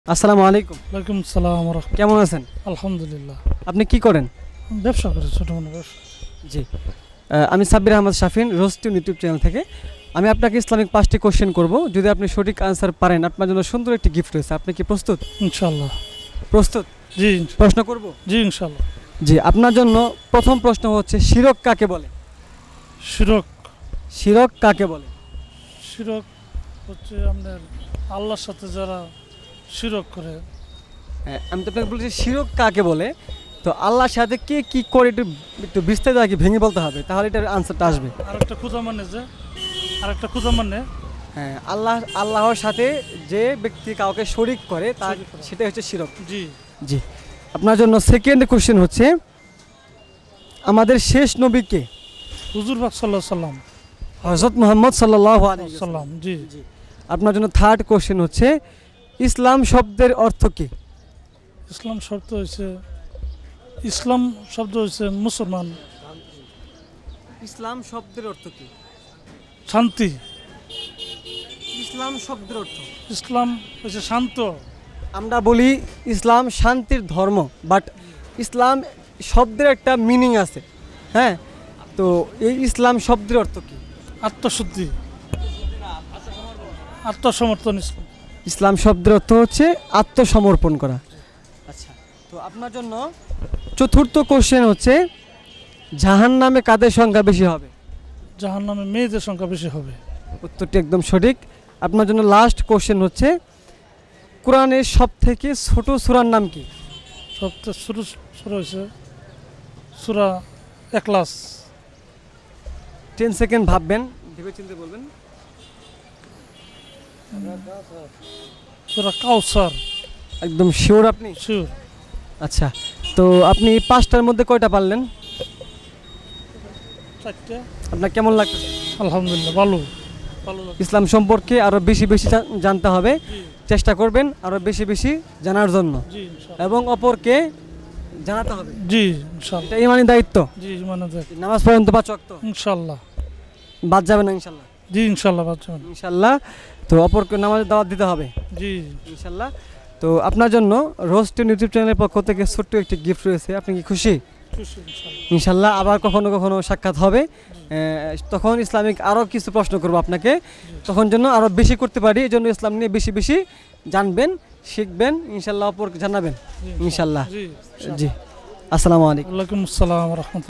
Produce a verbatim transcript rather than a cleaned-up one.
আসসালামু আলাইকুম। ওয়ালাইকুম আসসালাম ওয়া রাহমাতুল্লাহ। কেমন আছেন? আলহামদুলিল্লাহ। আপনি কি করেন? ব্যবসা করি, ছোট মোটো ব্যবসা। জি, আহ, আমি সাব্বির আহমদ শাফিন, রোস্টিউন ইউটিউব চ্যানেল থেকে। আমি আপনাকে ইসলামিক পাঁচটি কোশ্চেন করব। যদি আপনি সঠিক আনসার পারেন, আপনার জন্য সুন্দর একটি গিফট রয়েছে। আপনি কি প্রস্তুত? ইনশাআল্লাহ। প্রস্তুত? জি প্রশ্ন করব? জি ইনশাআল্লাহ। জি, আপনার জন্য প্রথম প্রশ্ন হচ্ছে, শিরক কাকে বলে? শিরক শিরক কাকে বলে? শিরক হচ্ছে আপনার আল্লাহর সাথে যারা শিরক করে। হ্যাঁ, আমি তো আপনাকে বলছি শিরক কাকে বলে। তো আল্লাহর সাথে কে কি করে একটু একটু বিস্তারিত আগে ভেঙে বলতে হবে, তাহলে এটার আনসারটা আসবে। আরেকটা খুদা মানে যে আরেকটা খুদা মানে হ্যাঁ, আল্লাহ আল্লাহর সাথে যে ব্যক্তি কাউকে শরিক করে তার শরিক করা। সেটাই হচ্ছে শিরক। জি জি, আপনার জন্য সেকেন্ড কোশ্চেন হচ্ছে, আমাদের শেষ নবী কে? হুজুর পাক সাল্লাল্লাহু আলাইহি সাল্লাম। হযরত মুহাম্মদ সাল্লাল্লাহু আলাইহি সাল্লাম। জি জি। আপনার জন্য থার্ড কোশ্চেন হচ্ছে, ইসলাম শব্দের অর্থ কি? ইসলাম শব্দ হচ্ছে ইসলাম শব্দ হচ্ছে মুসলমান, ইসলাম শব্দের অর্থ কি? শান্তি। ইসলাম শব্দের অর্থ, ইসলাম হচ্ছে শান্ত। আমরা বলি ইসলাম শান্তির ধর্ম, বাট ইসলাম শব্দের একটা মিনিং আছে। হ্যাঁ, তো এই ইসলাম শব্দের অর্থ কি? আত্মশুদ্ধি, আত্মসমর্পণ। ইসলাম ইসলাম শব্দের অর্থ হচ্ছে আত্মসমর্পণ করা। আচ্ছা, তো আপনার জন্য চতুর্থ কোশ্চেন হচ্ছে, জাহান্নামে কাদের সংখ্যা বেশি হবে? জাহান্নামে মেয়েদের সংখ্যা বেশি হবে। উত্তরটি একদম সঠিক। আপনার জন্য লাস্ট কোশ্চেন হচ্ছে, কোরআনের সব থেকে ছোট সূরার নাম কি? সবচেয়ে শুরু শুরু হয়েছে সূরা ইখলাস। টেন সেকেন্ড ভাববেন, ভেবে চিন্তে বলবেন। সূরা কাউসার। একদম শিওর আপনি? শিওর। আচ্ছা, তো আপনি পাঁচটার মধ্যে কয়টা পারলেন? চারটে। আপনার কেমন লাগছে? আলহামদুলিল্লাহ, ভালো ভালো লাগে। ইসলাম সম্পর্কে আরও বেশি বেশি জা- জানতে হবে। জি চেষ্টা করবেন আরও বেশি বেশি জানার জন্য, জি ইনশাআল্লাহ। এবং অপরকে জানাতে হবে। জি ইনশাআল্লাহ। এটা ইমানি দায়িত্ব। জি মানে দেখ নামাজ পড়েন তো পাঁচ ওয়াক্ত? ইনশাআল্লাহ। বাদ যাবে না ইনশাল্লাহ? জি ইনশাআল্লাহ বাচ্চা। ইনশাল্লাহ। তো অপরকে নামাজের দাওয়াত দিতে হবে জি ইনশাল্লাহ। তো আপনার জন্য রোস্টিউন ইউটিউব চ্যানেলের পক্ষ থেকে ছোট্ট একটি গিফট রয়েছে। আপনি কি খুশি? খুশি ইনশাআল্লাহ। ইনশাল্লাহ আবার কখনো কখনো সাক্ষাৎ হবে। এ, তখন ইসলামিক আরও কিছু প্রশ্ন করবো আপনাকে, তখন জন্য আরও বেশি করতে পারি। এই জন্য ইসলাম নিয়ে বেশি বেশি জানবেন, শিখবেন, ইনশাল্লাহ অপরকে জানাবেন জি ইনশাল্লাহ। জি জি, আসসালামু আলাইকুম। ওয়ালাইকুম আসসালাম ওয়া রাহমাতুল্লাহ।